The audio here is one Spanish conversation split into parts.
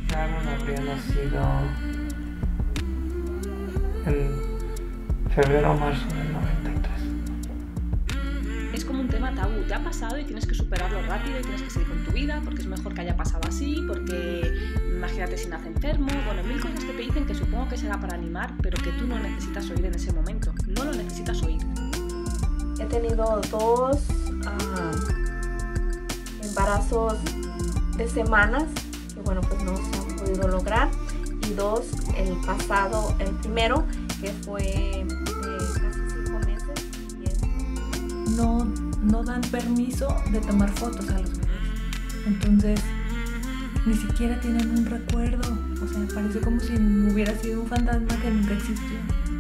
Sharon habría nacido en febrero o marzo del 93. Es como un tema tabú, te ha pasado y tienes que superarlo rápido y tienes que seguir con tu vida porque es mejor que haya pasado así, porque imagínate si nace enfermo, bueno, mil cosas que te dicen que supongo que será para animar, pero que tú no necesitas oír en ese momento, no lo necesitas oír. He tenido dos embarazos de semanas que bueno, pues no se han podido lograr, y dos, el primero que fue de casi 5 meses y no dan permiso de tomar fotos a los bebés. Entonces, ni siquiera tienen un recuerdo. O sea, parece como si hubiera sido un fantasma que nunca existió.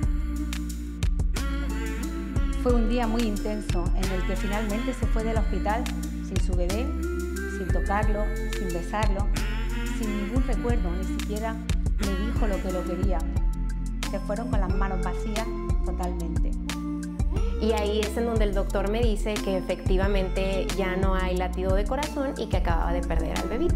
Fue un día muy intenso en el que finalmente se fue del hospital sin su bebé, sin tocarlo, sin besarlo, sin ningún recuerdo, ni siquiera le dijo lo que lo quería. Se fueron con las manos vacías totalmente. Y ahí es en donde el doctor me dice que efectivamente ya no hay latido de corazón y que acababa de perder al bebito.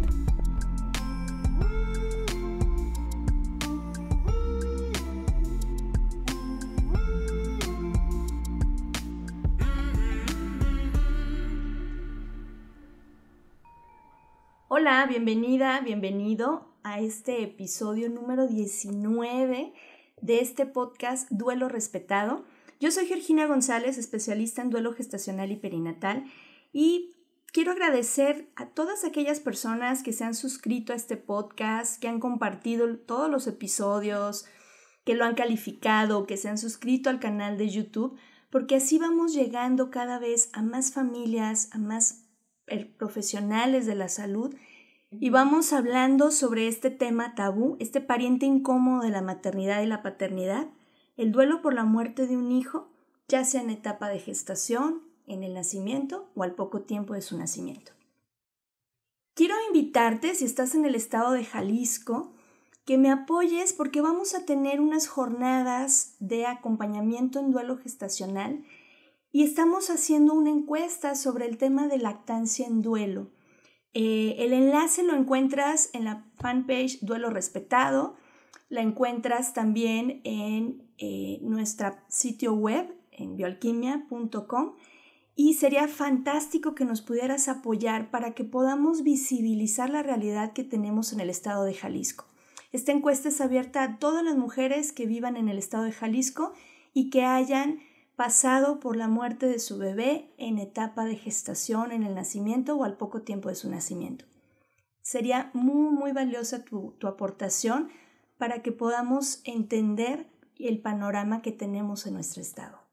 Hola, bienvenida, bienvenido a este episodio número 19 de este podcast Duelo Respetado. Yo soy Georgina González, especialista en duelo gestacional y perinatal, y quiero agradecer a todas aquellas personas que se han suscrito a este podcast, que han compartido todos los episodios, que lo han calificado, que se han suscrito al canal de YouTube, porque así vamos llegando cada vez a más familias, a más profesionales de la salud, y vamos hablando sobre este tema tabú, este pariente incómodo de la maternidad y la paternidad, el duelo por la muerte de un hijo, ya sea en etapa de gestación, en el nacimiento o al poco tiempo de su nacimiento. Quiero invitarte, si estás en el estado de Jalisco, que me apoyes porque vamos a tener unas jornadas de acompañamiento en duelo gestacional y estamos haciendo una encuesta sobre el tema de lactancia en duelo. El enlace lo encuentras en la fanpage Duelo Respetado, la encuentras también en nuestro sitio web, en bioalquimia.com, y sería fantástico que nos pudieras apoyar para que podamos visibilizar la realidad que tenemos en el estado de Jalisco. Esta encuesta es abierta a todas las mujeres que vivan en el estado de Jalisco y que hayan pasado por la muerte de su bebé en etapa de gestación, en el nacimiento o al poco tiempo de su nacimiento. Sería muy, muy valiosa tu aportación para que podamos entender el panorama que tenemos en nuestro estado.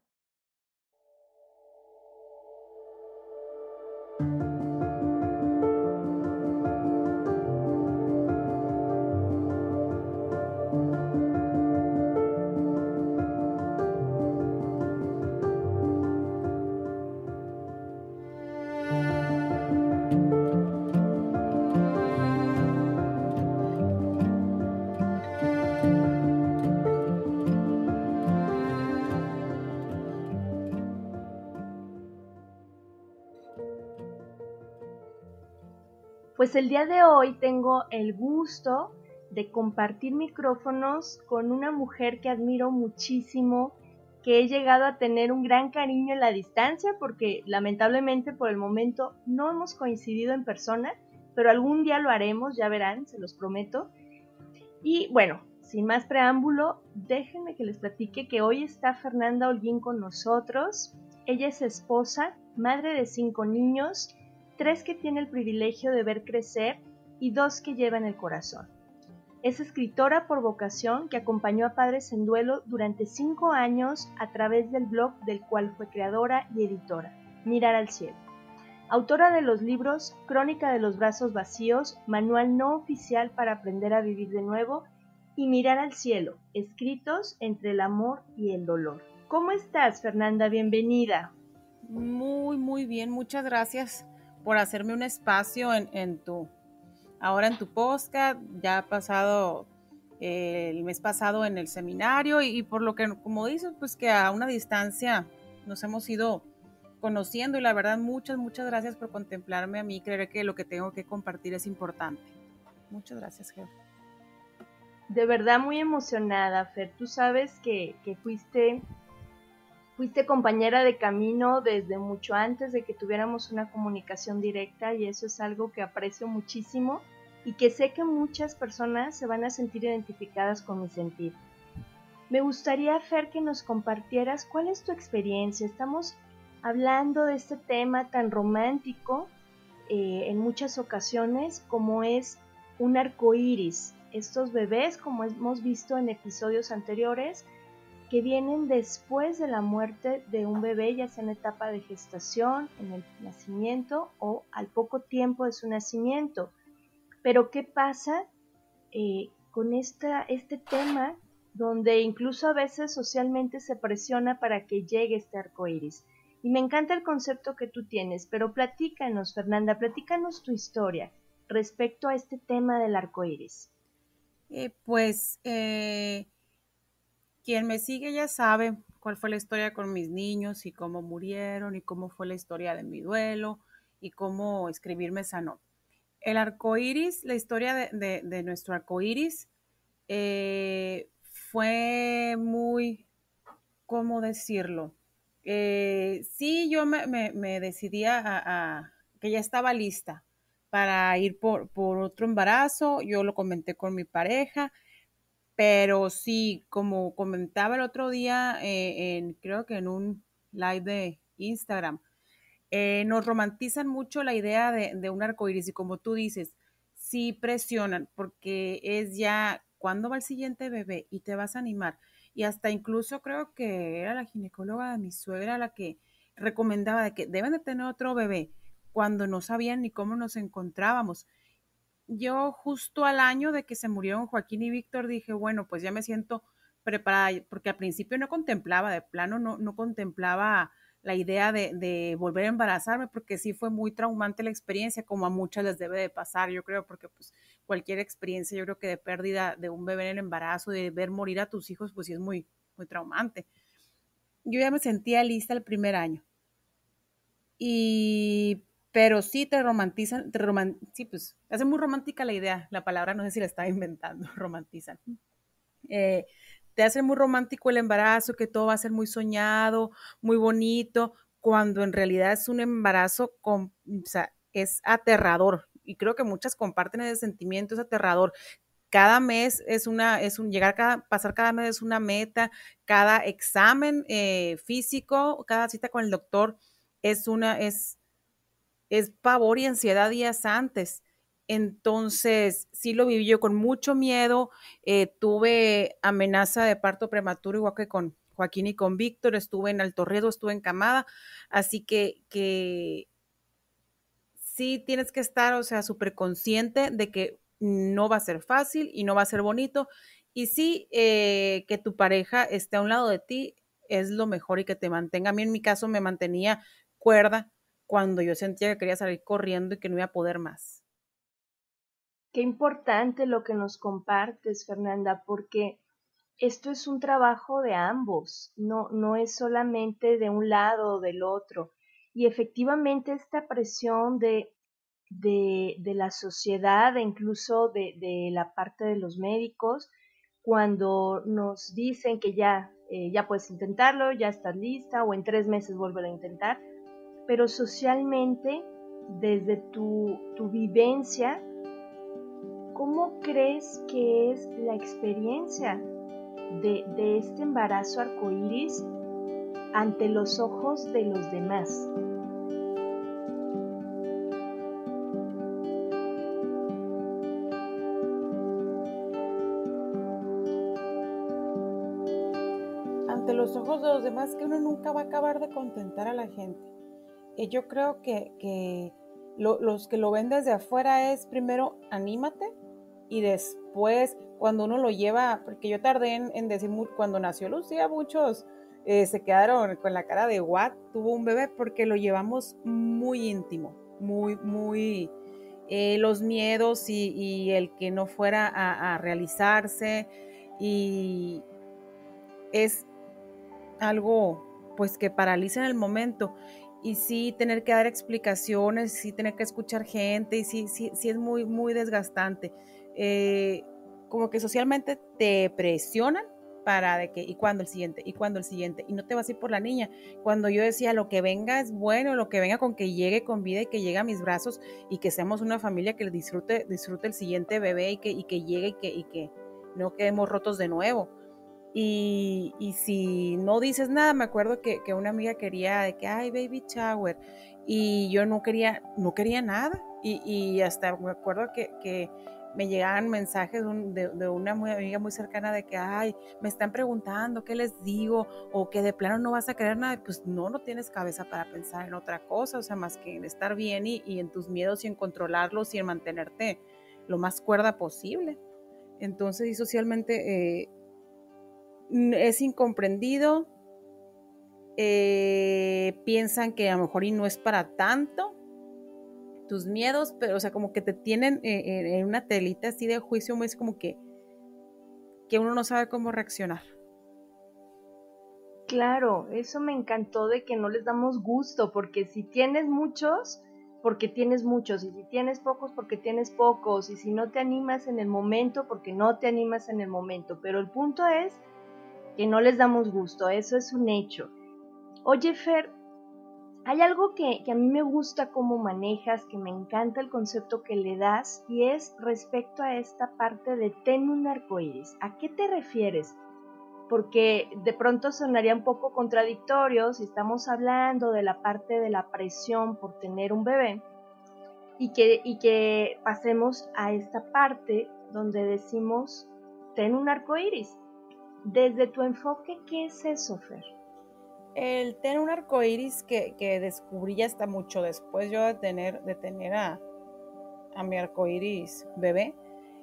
Pues el día de hoy tengo el gusto de compartir micrófonos con una mujer que admiro muchísimo, que he llegado a tener un gran cariño en la distancia porque lamentablemente por el momento no hemos coincidido en persona, pero algún día lo haremos, ya verán, se los prometo. Y bueno, sin más preámbulo, déjenme que les platique que hoy está Fernanda Holguín con nosotros. Ella es esposa, madre de 5 niños, 3 que tiene el privilegio de ver crecer y 2 que lleva en el corazón. Es escritora por vocación que acompañó a padres en duelo durante 5 años a través del blog del cual fue creadora y editora, Mirar al Cielo. Autora de los libros Crónica de los Brazos Vacíos, Manual no oficial para aprender a vivir de nuevo y Mirar al Cielo, escritos entre el amor y el dolor. ¿Cómo estás, Fernanda? Bienvenida. Muy bien, muchas gracias por hacerme un espacio ahora en tu podcast. Ya ha pasado el mes pasado en el seminario y por lo que, como dices, pues que a una distancia nos hemos ido conociendo y la verdad muchas gracias por contemplarme a mí. Creer que lo que tengo que compartir es importante. Muchas gracias, Ger. de verdad muy emocionada, Fer. Tú sabes que fuiste compañera de camino desde mucho antes de que tuviéramos una comunicación directa, y eso es algo que aprecio muchísimo y que sé que muchas personas se van a sentir identificadas con mi sentir. Me gustaría, Fer, que nos compartieras cuál es tu experiencia. Estamos hablando de este tema tan romántico en muchas ocasiones, como es un arcoíris. Estos bebés, como hemos visto en episodios anteriores, que vienen después de la muerte de un bebé, ya sea en etapa de gestación, en el nacimiento o al poco tiempo de su nacimiento. Pero ¿qué pasa con este tema donde incluso a veces socialmente se presiona para que llegue este arcoíris? Y me encanta el concepto que tú tienes, pero platícanos, Fernanda, platícanos tu historia respecto a este tema del arcoíris. Quien me sigue ya sabe cuál fue la historia con mis niños y cómo murieron y cómo fue la historia de mi duelo y cómo escribir me sanó. El arcoíris, la historia de nuestro arcoíris fue muy, ¿cómo decirlo? Sí, yo me decidí que ya estaba lista para ir por otro embarazo. Yo lo comenté con mi pareja, pero sí, como comentaba el otro día, creo que en un live de Instagram, nos romantizan mucho la idea de un arcoíris, y como tú dices, sí presionan porque es ya cuándo va el siguiente bebé y te vas a animar. Y hasta incluso creo que era la ginecóloga de mi suegra la que recomendaba de que deben de tener otro bebé cuando no sabían ni cómo nos encontrábamos. Yo justo al año de que se murieron Joaquín y Víctor dije, bueno, pues ya me siento preparada, porque al principio no contemplaba, de plano no contemplaba la idea de volver a embarazarme, porque sí fue muy traumante la experiencia, como a muchas les debe de pasar, yo creo, porque pues cualquier experiencia, yo creo que de pérdida de un bebé en el embarazo, de ver morir a tus hijos, pues sí es muy, muy traumante. Yo ya me sentía lista el primer año. Pero sí te romantizan, sí, pues hace muy romántica la idea, la palabra no sé si la estaba inventando, romantizan. Te hace muy romántico el embarazo, que todo va a ser muy soñado, muy bonito, cuando en realidad es un embarazo, o sea, es aterrador, y creo que muchas comparten ese sentimiento, es aterrador. Cada mes pasar cada mes es una meta, cada examen físico, cada cita con el doctor es pavor y ansiedad días antes. Entonces, sí lo viví yo con mucho miedo. Tuve amenaza de parto prematuro, igual que con Joaquín y con Víctor. Estuve en alto riesgo, estuve encamada. Así que sí tienes que estar, o sea, súper consciente de que no va a ser fácil y no va a ser bonito. Y sí, que tu pareja esté a un lado de ti es lo mejor, y que te mantenga. A mí en mi caso me mantenía cuerda cuando yo sentía que quería salir corriendo y que no iba a poder más. Qué importante lo que nos compartes, Fernanda, porque esto es un trabajo de ambos, no es solamente de un lado o del otro. Y efectivamente esta presión de la sociedad e incluso de la parte de los médicos, cuando nos dicen que ya puedes intentarlo, ya estás lista, o en 3 meses volver a intentar, pero socialmente, desde tu vivencia, ¿cómo crees que es la experiencia de este embarazo arcoíris ante los ojos de los demás? Ante los ojos de los demás, que uno nunca va a acabar de contentar a la gente. Yo creo que los que lo ven desde afuera es primero anímate, y después cuando uno lo lleva, porque yo tardé en decir, cuando nació Lucía muchos se quedaron con la cara de what, tuvo un bebé, porque lo llevamos muy íntimo, muy los miedos y el que no fuera a realizarse, y es algo pues que paraliza en el momento. Y sí tener que dar explicaciones, sí tener que escuchar gente, y sí es muy, muy desgastante. como que socialmente te presionan para de que, ¿y cuándo el siguiente? ¿Y cuándo el siguiente? Y no te vas a ir por la niña. Cuando yo decía, lo que venga es bueno, lo que venga con que llegue con vida y que llegue a mis brazos y que seamos una familia que disfrute el siguiente bebé y que llegue y que no quedemos rotos de nuevo. Y si no dices nada, me acuerdo que una amiga quería de que, ay, baby shower, y yo no quería nada, y hasta me acuerdo que me llegaban mensajes de una amiga muy cercana de que, ay, me están preguntando qué les digo, o que de plano no vas a querer nada. Pues no tienes cabeza para pensar en otra cosa, o sea, más que en estar bien y en tus miedos y en controlarlos y en mantenerte lo más cuerda posible. Entonces, y socialmente es incomprendido, piensan que a lo mejor y no es para tanto tus miedos, pero o sea, como que te tienen en una telita así de juicio, muy como que uno no sabe cómo reaccionar. Claro, eso me encantó de que no les damos gusto, porque si tienes muchos, porque tienes muchos, y si tienes pocos, porque tienes pocos, y si no te animas en el momento, porque no te animas en el momento, pero el punto es que no les damos gusto, eso es un hecho. Oye, Fer, hay algo que a mí me gusta cómo manejas, que me encanta el concepto que le das, y es respecto a esta parte de ten un arcoíris. ¿A qué te refieres? Porque de pronto sonaría un poco contradictorio si estamos hablando de la parte de la presión por tener un bebé y que pasemos a esta parte donde decimos ten un arcoíris. Desde tu enfoque, ¿qué es eso, Fer? El tener un arcoíris que descubrí ya hasta mucho después yo de tener a mi arcoíris bebé,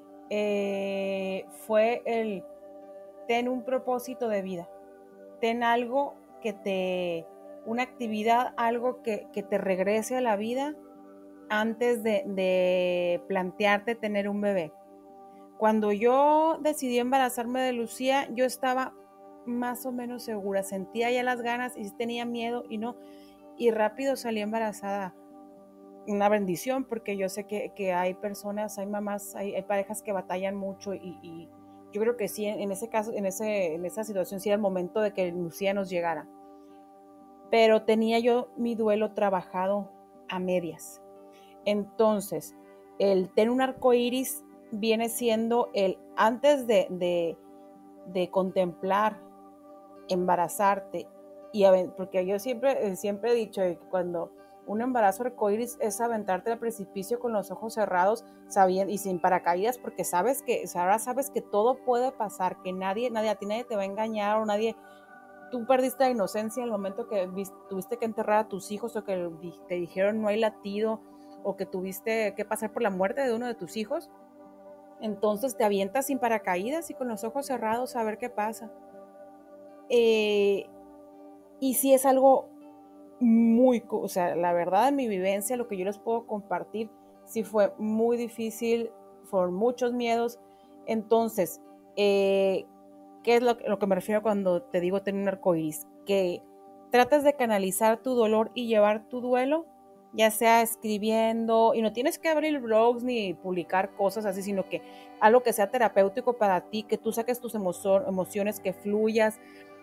fue el ten un propósito de vida, ten algo una actividad, algo que te regrese a la vida antes de plantearte tener un bebé. Cuando yo decidí embarazarme de Lucía, yo estaba más o menos segura, sentía ya las ganas y tenía miedo y rápido salí embarazada. Una bendición, porque yo sé que hay personas, hay mamás, hay parejas que batallan mucho y yo creo que sí, en ese caso, en esa situación sí era el momento de que Lucía nos llegara. Pero tenía yo mi duelo trabajado a medias. Entonces, el tener un arcoíris viene siendo antes de contemplar embarazarte, porque yo siempre he dicho que cuando un embarazo arcoíris es aventarte al precipicio con los ojos cerrados, sabiendo y sin paracaídas, porque ahora sabes que todo puede pasar, que nadie a ti nadie te va a engañar, o tú perdiste la inocencia en el momento que tuviste que enterrar a tus hijos, o que te dijeron no hay latido, o que tuviste que pasar por la muerte de uno de tus hijos. Entonces te avientas sin paracaídas y con los ojos cerrados a ver qué pasa. Y sí es algo o sea, la verdad en mi vivencia, lo que yo les puedo compartir, sí fue muy difícil, fueron muchos miedos. Entonces, ¿qué es lo que me refiero cuando te digo tener un arcoíris? Que tratas de canalizar tu dolor y llevar tu duelo, ya sea escribiendo, y no tienes que abrir blogs ni publicar cosas así, sino que algo que sea terapéutico para ti, que tú saques tus emociones, que fluyas,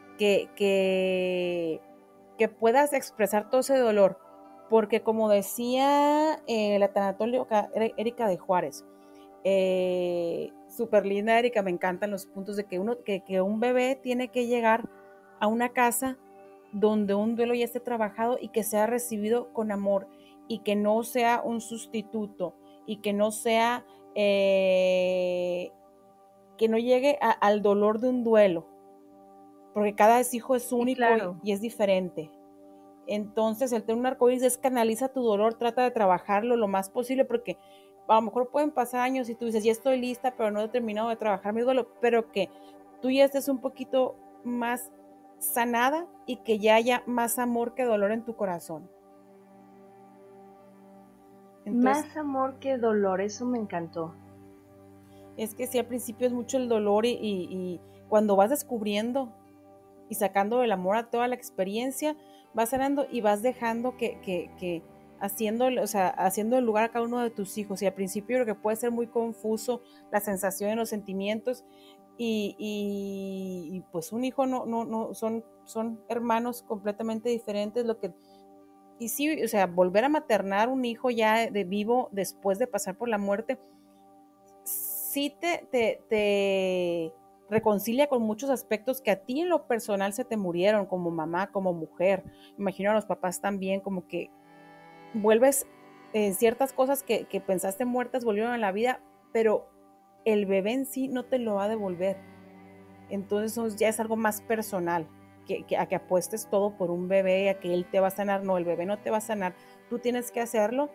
que puedas expresar todo ese dolor, porque como decía la tanatóloga Erika de Juárez, súper linda Erika, me encantan los puntos de que un bebé tiene que llegar a una casa donde un duelo ya esté trabajado y que sea recibido con amor, y que no sea un sustituto, y que no sea que no llegue al dolor de un duelo, porque cada hijo es único, claro, y es diferente. Entonces el tener un arcoíris es canaliza tu dolor, trata de trabajarlo lo más posible, porque a lo mejor pueden pasar años y tú dices, ya estoy lista, pero no he terminado de trabajar mi duelo, pero que tú ya estés un poquito más sanada y que ya haya más amor que dolor en tu corazón. Entonces, más amor que dolor, eso me encantó. Es que sí, al principio es mucho el dolor y cuando vas descubriendo y sacando el amor a toda la experiencia, vas sanando y vas dejando que haciendo el lugar a cada uno de tus hijos. Y al principio creo que puede ser muy confuso la sensación, los sentimientos, y pues un hijo no son hermanos completamente diferentes. Y sí, o sea, volver a maternar un hijo ya de vivo después de pasar por la muerte, sí te reconcilia con muchos aspectos que a ti en lo personal se te murieron, como mamá, como mujer. Imagino a los papás también, como que vuelves ciertas cosas que pensaste muertas, volvieron a la vida, pero el bebé en sí no te lo va a devolver. Entonces eso ya es algo más personal, a que apuestes todo por un bebé, a que él te va a sanar. No, el bebé no te va a sanar, tú tienes que hacerlo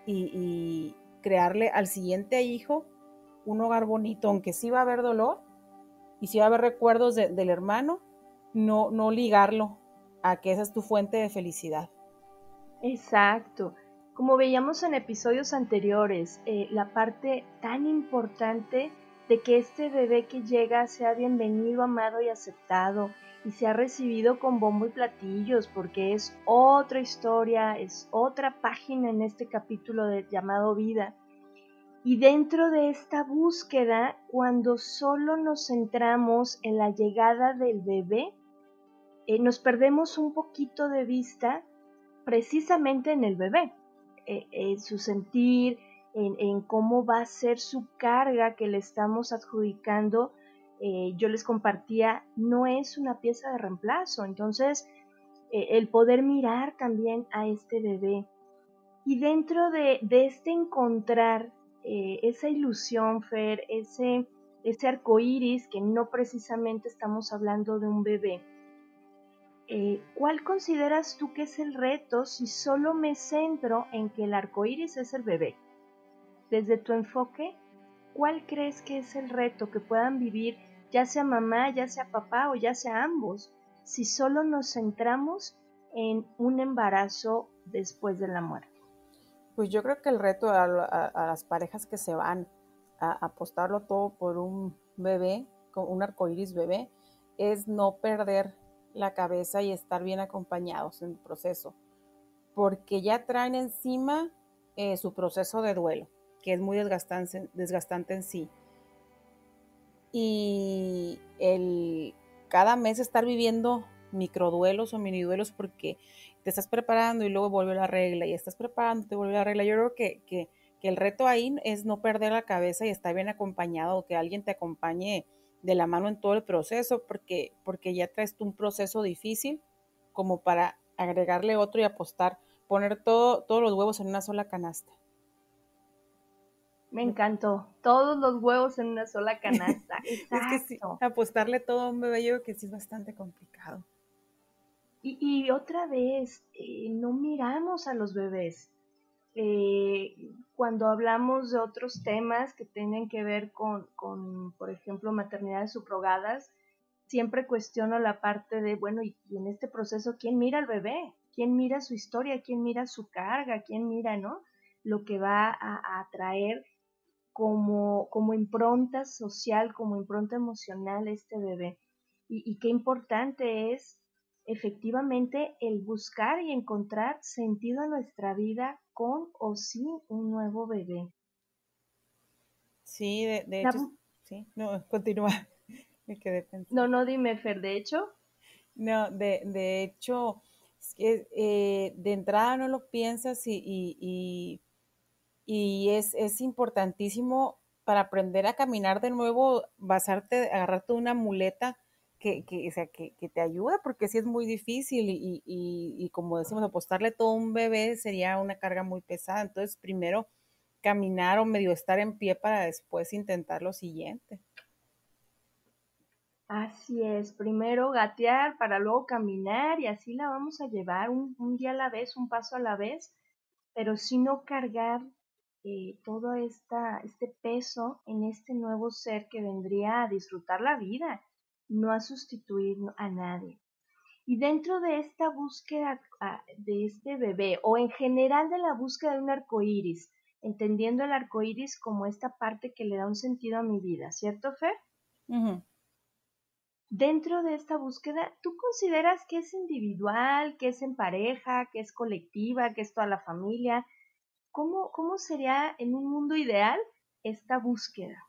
y crearle al siguiente hijo un hogar bonito, aunque sí va a haber dolor y sí va a haber recuerdos del hermano, no ligarlo a que esa es tu fuente de felicidad. Exacto. Como veíamos en episodios anteriores, la parte tan importante de que este bebé que llega sea bienvenido, amado y aceptado, y sea recibido con bombo y platillos, porque es otra historia, es otra página en este capítulo llamado vida. Y dentro de esta búsqueda, cuando solo nos centramos en la llegada del bebé, nos perdemos un poquito de vista precisamente en el bebé, en su sentir, en cómo va a ser su carga que le estamos adjudicando. Yo les compartía, no es una pieza de reemplazo. Entonces, el poder mirar también a este bebé. Y dentro de este encontrar esa ilusión, Fer, ese arcoíris, que no precisamente estamos hablando de un bebé, ¿cuál consideras tú que es el reto si solo me centro en que el arcoíris es el bebé? Desde tu enfoque, ¿cuál crees que es el reto que puedan vivir, ya sea mamá, ya sea papá o ya sea ambos, si solo nos centramos en un embarazo después de la muerte? Pues yo creo que el reto a las parejas que se van a apostarlo todo por un bebé, un arcoíris bebé, es no perder la cabeza y estar bien acompañados en el proceso, porque ya traen encima su proceso de duelo, que es muy desgastante en sí. Y cada mes estar viviendo microduelos o miniduelos, porque te estás preparando y luego vuelve la regla, y estás preparando, te vuelve la regla. Yo creo que el reto ahí es no perder la cabeza y estar bien acompañado, o que alguien te acompañe de la mano en todo el proceso, porque ya traes tú un proceso difícil como para agregarle otro y apostar, poner todos los huevos en una sola canasta. Me encantó, todos los huevos en una sola canasta. Exacto. Es que sí, apostarle todo a un bebé yo creo que sí es bastante complicado. Y otra vez, no miramos a los bebés. Cuando hablamos de otros temas que tienen que ver con, por ejemplo, maternidades subrogadas, siempre cuestiono la parte de, bueno, y en este proceso, ¿quién mira al bebé? ¿Quién mira su historia? ¿Quién mira su carga? ¿Quién mira, no? Lo que va a traer como impronta social, como impronta emocional este bebé. Y qué importante es efectivamente el buscar y encontrar sentido a nuestra vida con o sin un nuevo bebé. Sí, de hecho, sí, no, continúa, me quedé pensando. No, dime, Fer, ¿de hecho? No, de hecho, de entrada no lo piensas y es importantísimo para aprender a caminar de nuevo, agarrarte una muleta o sea, que te ayude, porque sí es muy difícil y como decimos, apostarle todo a un bebé sería una carga muy pesada. Entonces, primero caminar o medio estar en pie para después intentar lo siguiente. Así es, primero gatear para luego caminar, y así la vamos a llevar un día a la vez, un paso a la vez, pero sí no cargar todo este peso en este nuevo ser que vendría a disfrutar la vida, no a sustituir a nadie. Y dentro de esta búsqueda de este bebé, o en general de la búsqueda de un arcoíris, entendiendo el arcoíris como esta parte que le da un sentido a mi vida, ¿cierto, Fer? Uh-huh. dentro de esta búsqueda, ¿tú consideras que es individual, que es en pareja, que es colectiva, que es toda la familia? ¿Cómo sería en un mundo ideal esta búsqueda?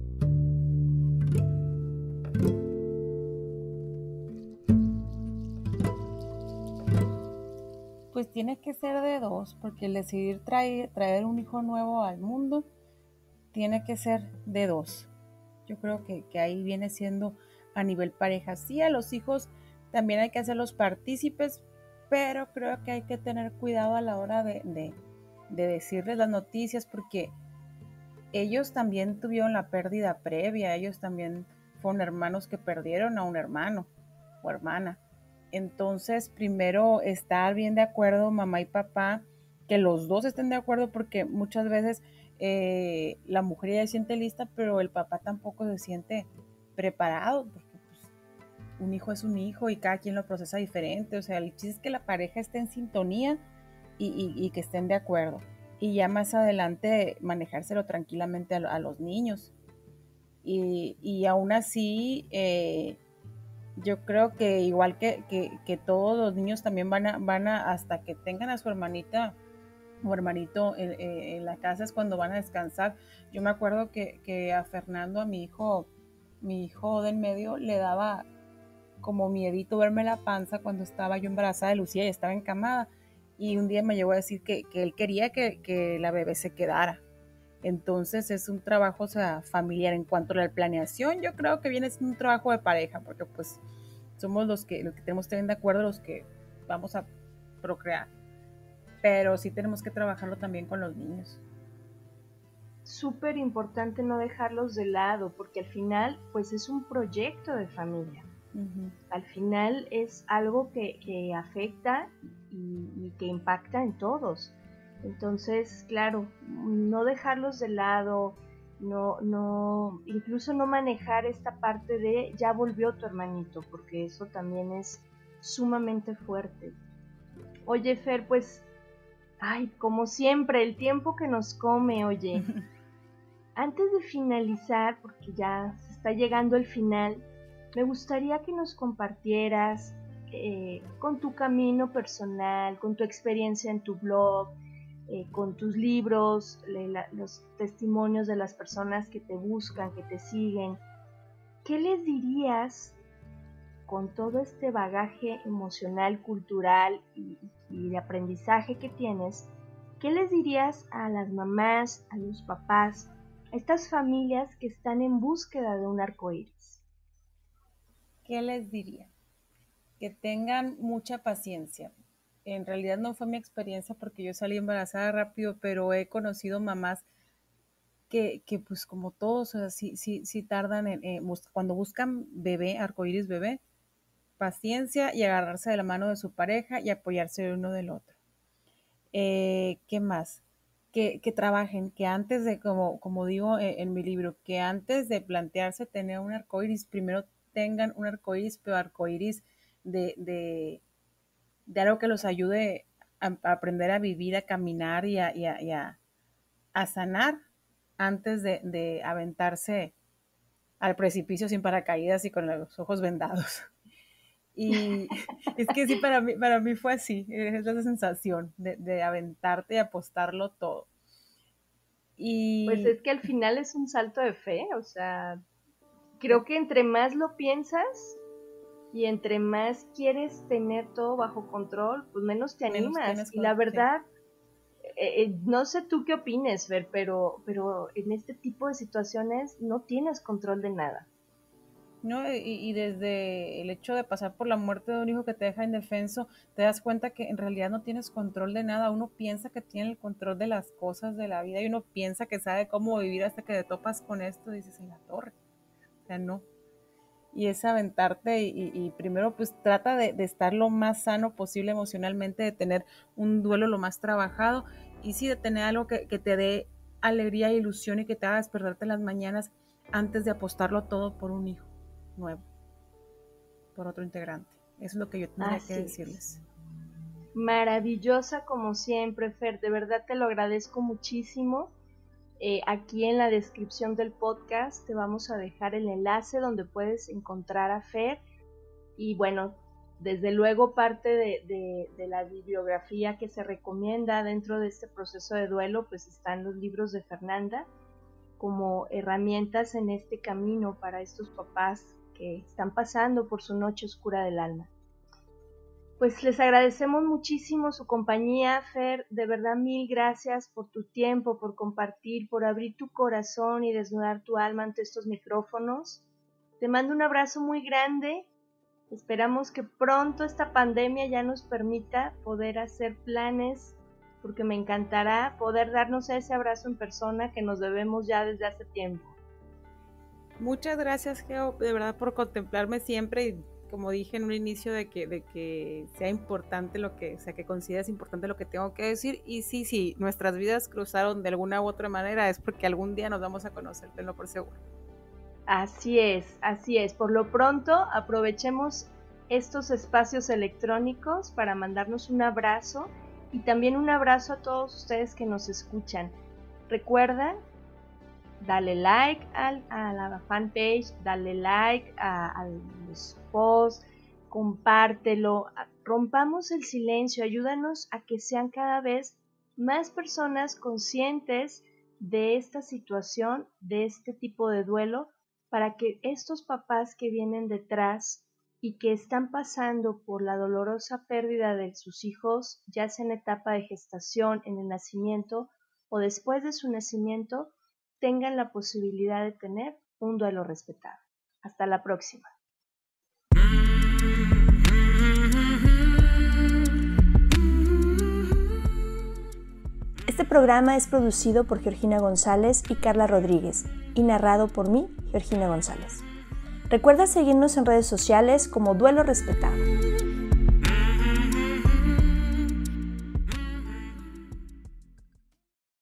Pues tiene que ser de dos, porque el decidir traer un hijo nuevo al mundo tiene que ser de dos. Yo creo que ahí viene siendo a nivel pareja. Sí, a los hijos también hay que hacerlos partícipes, pero creo que hay que tener cuidado a la hora de decirles las noticias, porque ellos también tuvieron la pérdida previa, ellos también fueron hermanos que perdieron a un hermano o hermana. Entonces, primero estar bien de acuerdo, mamá y papá, que los dos estén de acuerdo, porque muchas veces la mujer ya se siente lista, pero el papá tampoco se siente preparado, porque pues, un hijo es un hijo y cada quien lo procesa diferente. O sea, el chiste es que la pareja esté en sintonía y que estén de acuerdo. Y ya más adelante manejárselo tranquilamente a los niños. Y aún así, yo creo que igual que todos los niños también van a hasta que tengan a su hermanita o hermanito en la casa, es cuando van a descansar. Yo me acuerdo que a Fernando, a mi hijo de en medio, le daba como miedito verme la panza cuando estaba yo embarazada de Lucía y estaba encamada. Y un día me llegó a decir que él quería que la bebé se quedara. Entonces es un trabajo, o sea, familiar. En cuanto a la planeación, yo creo que viene siendo un trabajo de pareja, porque pues somos los que tenemos que estar de acuerdo, los que vamos a procrear. Pero sí tenemos que trabajarlo también con los niños. Súper importante no dejarlos de lado, porque al final pues es un proyecto de familia. Uh-huh. Al final es algo que afecta y que impacta en todos. Entonces, claro, no dejarlos de lado, incluso no manejar esta parte de ya volvió tu hermanito, porque eso también es sumamente fuerte. Oye, Fer, pues, como siempre, el tiempo que nos come, oye. Antes de finalizar, porque ya se está llegando el final, me gustaría que nos compartieras con tu camino personal, con tu experiencia en tu blog, con tus libros, los testimonios de las personas que te buscan, que te siguen. ¿Qué les dirías con todo este bagaje emocional, cultural y de aprendizaje que tienes? ¿Qué les dirías a las mamás, a los papás, a estas familias que están en búsqueda de un arcoíris? ¿Qué les diría? Que tengan mucha paciencia. En realidad no fue mi experiencia porque yo salí embarazada rápido, pero he conocido mamás que pues como todos, o sea, sí tardan cuando buscan bebé, arcoíris bebé, paciencia y agarrarse de la mano de su pareja y apoyarse el uno del otro. ¿Qué más? Que trabajen, que antes de, como digo en mi libro, que antes de plantearse tener un arcoíris, primero tengan un arcoíris, pero arcoíris de algo que los ayude a aprender a vivir, a caminar y a sanar antes de aventarse al precipicio sin paracaídas y con los ojos vendados. Y es que sí, para mí fue así, es la sensación de aventarte y apostarlo todo. Y pues es que al final es un salto de fe, o sea, creo que entre más lo piensas y entre más quieres tener todo bajo control, pues menos te animas. Y la verdad, no sé tú qué opines, Fer, pero en este tipo de situaciones no tienes control de nada. No, y desde el hecho de pasar por la muerte de un hijo que te deja indefenso, te das cuenta que en realidad no tienes control de nada. Uno piensa que tiene el control de las cosas de la vida y uno piensa que sabe cómo vivir hasta que te topas con esto y dices, en la torre. O sea, no. Y es aventarte y primero pues trata de estar lo más sano posible emocionalmente, de tener un duelo lo más trabajado y sí de tener algo que te dé alegría e ilusión y que te haga despertarte en las mañanas antes de apostarlo todo por un hijo nuevo, por otro integrante. Eso es lo que yo tendría que decirles. Maravillosa como siempre, Fer, de verdad te lo agradezco muchísimo. Aquí en la descripción del podcast te vamos a dejar el enlace donde puedes encontrar a Fer. Y bueno, desde luego parte de la bibliografía que se recomienda dentro de este proceso de duelo, pues están los libros de Fernanda como herramientas en este camino para estos papás que están pasando por su noche oscura del alma. Pues les agradecemos muchísimo su compañía, Fer, de verdad mil gracias por tu tiempo, por compartir, por abrir tu corazón y desnudar tu alma ante estos micrófonos. Te mando un abrazo muy grande, esperamos que pronto esta pandemia ya nos permita poder hacer planes, porque me encantará poder darnos ese abrazo en persona que nos debemos ya desde hace tiempo. Muchas gracias, Geo, de verdad por contemplarme siempre y como dije en un inicio de que sea importante que consideres importante lo que tengo que decir. Y sí, nuestras vidas cruzaron de alguna u otra manera, es porque algún día nos vamos a conocer, tenlo por seguro. Así es. Por lo pronto, aprovechemos estos espacios electrónicos para mandarnos un abrazo y también un abrazo a todos ustedes que nos escuchan. Recuerda, dale like a la fanpage, dale like a los posts, compártelo, rompamos el silencio, ayúdanos a que sean cada vez más personas conscientes de esta situación, de este tipo de duelo, para que estos papás que vienen detrás y que están pasando por la dolorosa pérdida de sus hijos, ya sea en etapa de gestación, en el nacimiento o después de su nacimiento, tengan la posibilidad de tener un duelo respetado. Hasta la próxima. Este programa es producido por Georgina González y Carla Rodríguez y narrado por mí, Georgina González. Recuerda seguirnos en redes sociales como Duelo Respetado.